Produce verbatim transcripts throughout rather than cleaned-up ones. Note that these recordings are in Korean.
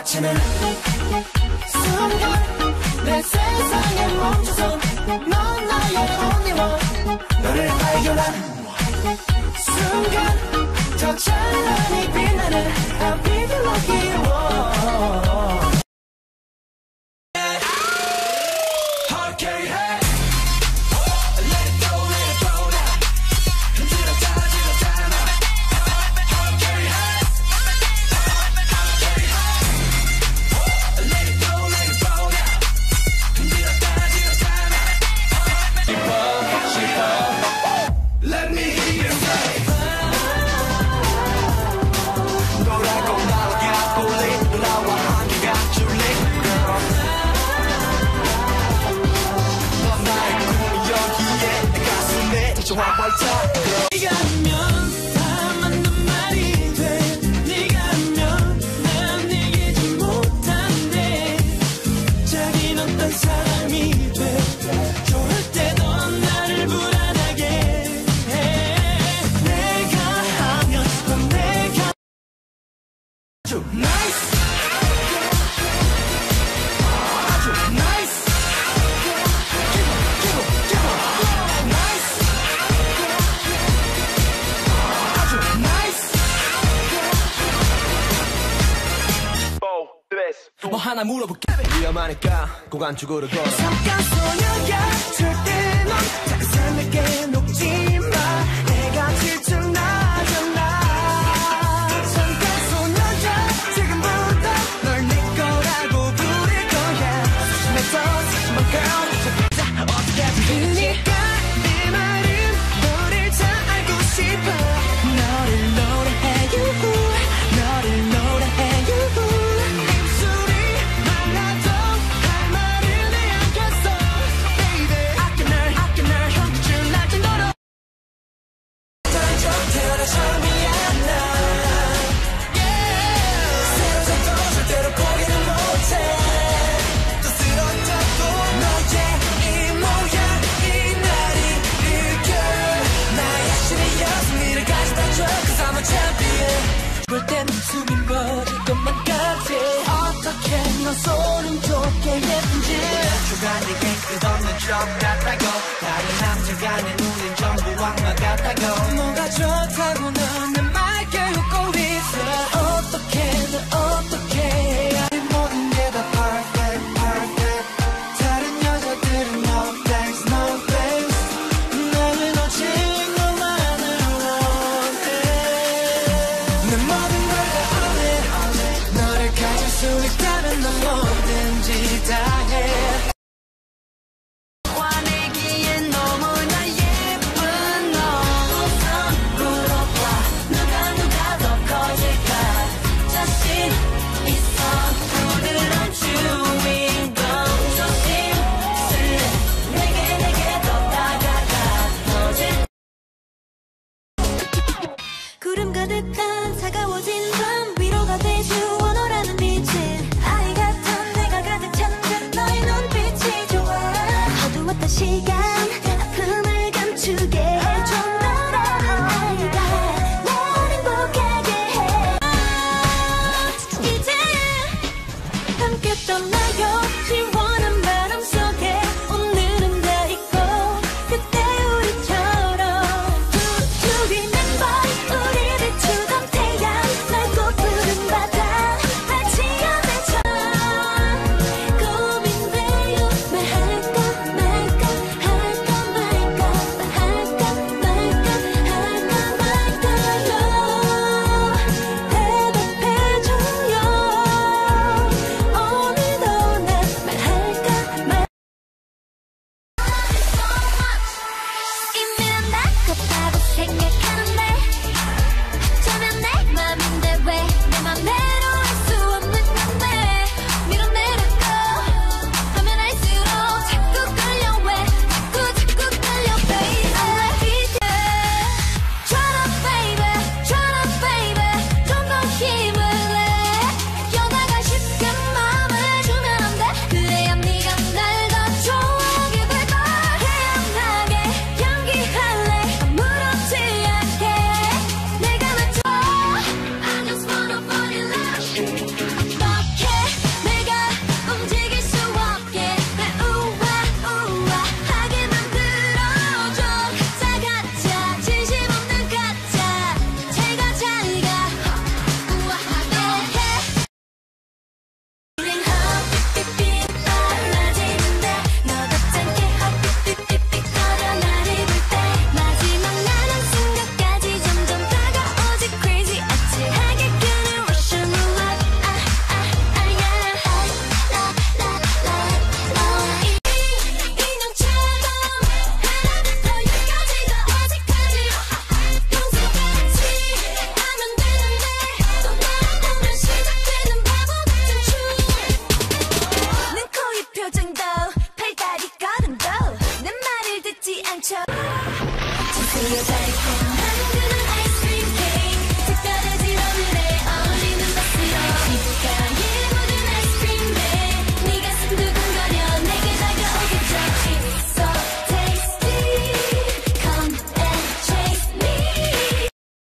꽂히는 순간 내 세상에 멈춰서 넌 나의 only one 너를 발견한 순간 더 찬란히 빛나는 I'll be the lucky one. 네가 하면 다 맞는 말이 돼. 네가 하면 난 이기지 못한대. 자긴 어떤 사람이 돼. 좋을 때 넌 나를 불안하게 해. 내가 하면 넌 내가 아주 나이스 아주 나이스 뭐 하나 물어볼게. 위험하니까 꼭 안쪽으로 걸어. 잠깐 소녀야 절대 넌 작은 삶에게 녹지 마. 내가 질투나잖아. 잠깐 소녀야 지금부터 널 네 거라고 부를 거야. 조심해서 조심한 girl 자 어떻게 하지. 그니까 내 말은 너를 잘 알고 싶어. 너를 노래해 you 너를 노래해 you. 땐 숨이 멎을 것만 같아. 어떻게 넌 소름 돋게 예쁜지. 주가 내게 끝없는 점 같다고. 다른 남자가 내 눈엔 전부 왕마 같다고. 뭐가 좋다고 넌 내 말 깨우고 있어. 어떻게 넌 어떻게 해야 해. 모든 게 다 perfect perfect. 다른 여자들은 no thanks no thanks. 나는 오직 너만을 원해. 내 모든 너를 가질 수 있다면 넌 뭐든지 다 해. 화내기엔 너무나 예쁜 너. 우선 물어봐. 누가 누가 더 커질까. 자신 있어. 부드러운 주인공. 조심스레 내게 내게 더 다가가. 터질 구름 가득한 차가워진 밤 위로가 되주 원호라는 빛은 아이 같은 내가 가득 찬 너의 눈빛이 좋아. 어두웠던 시간 아픔을 감추게 해줘. 너라는 아이가 날 행복하게 해. 이제 함께 떠나요. 시원한 바람 속에 오늘은 다 잊고 그때 우리처럼 둘이 멤버 우리 비추던 태양 날 푸른 바다 발치어내쳐. 고민돼요. 말할까 말까 표정도 팔다리 걸음도 내 말을 듣지 않죠. 지수의 달콤 한그는 아이스크림 케이크 특별하지 오늘에 어울리는 맛으로 입가에 묻은 아이스크림에 네 가슴 두근거려 내게 다가오겠죠. It's so tasty come and chase me.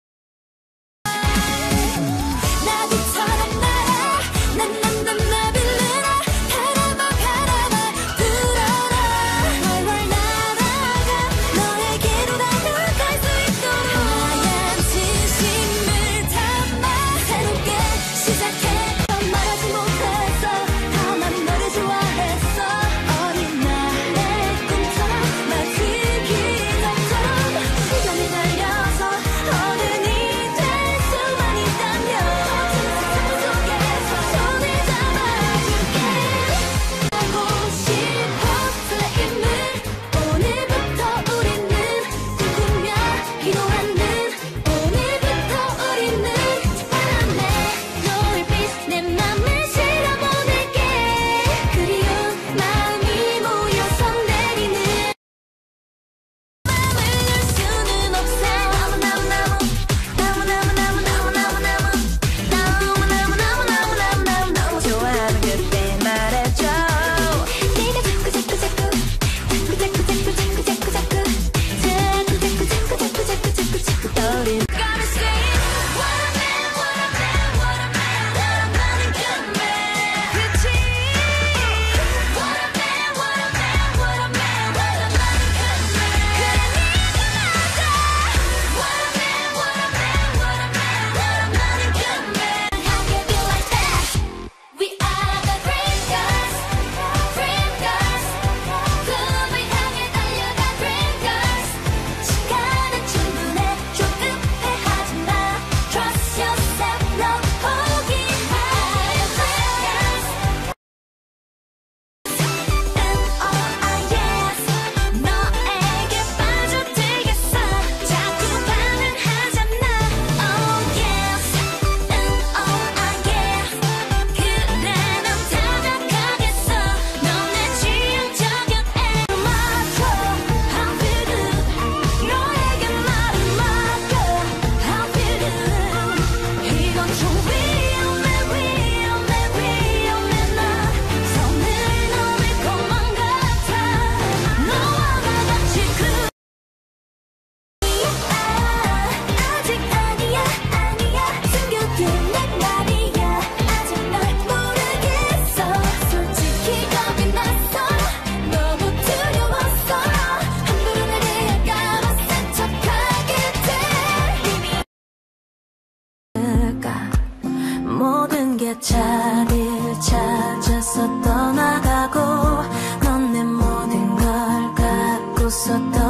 나비처럼 날아 난난난 나빌레라 바라봐 바라봐 불어라 활활 날아가 너에게로 다가갈 수 있도록 하얀 진심을 담아 새롭게 시작해. 말하지 못했어 다만 너를 좋아했어. 어린 날의 꿈처럼 마치 기적처럼 시간이 달려서 어른이 될 수만 있다면 어둠 속에서 손을 잡아줄게. 하고 싶어 설레임을 오늘부터 우리는 꿈꾸며 기도하는 오늘부터 우리는 바람에 노을빛 내 맘을 실어보낼게. 그리운 마음이 모여서 내리는 맘을 열 수는 없어. 나무 나무 나무 나무 나무 나무 나무 나무 나무 나무 나무 나무 나무 나무 너무 좋아하는 그때 말해줘. 네가 자꾸 자꾸 자꾸 자꾸 자꾸 자꾸 자꾸 자꾸 자꾸 자꾸 자꾸 자꾸 자꾸 자꾸 자꾸 자꾸 떠오르는 Gotta say what a man what a man what a man what a man good man. 그치 what a man what a man what a man what a man good man. 그래 네가 맞아 what a man what a man what a man what a man good man. How can you like that? We are the dream girls dream girls 꿈을 향해 달려간 dream girls. 시간은 충분해 조급해 하지마 Trust yourself 너 포기하여 dream girls. N-O-I yes 너에게 빠져들겠어 자꾸 반응하잖아. Oh yes N-O-I yes 그래 난 다가가겠어. 넌 내 취향적인 애로 맞춰 How feel good 너에게 말을 맡겨 How feel good 이건 좀 위험해 위험해 위험해 나 손을 넘을 것만 같아. 너와 나같이 그 아직 아니야 아니야 숨겨둔 내 말이야. 아직 널 모르겠어. 솔직히 겁이 났어 너무 두려웠어. 함부로 날 대할까봐 센 척하게 돼. 모든 게 자리를 찾아서 떠나가고 넌 내 모든 걸 갖고서 떠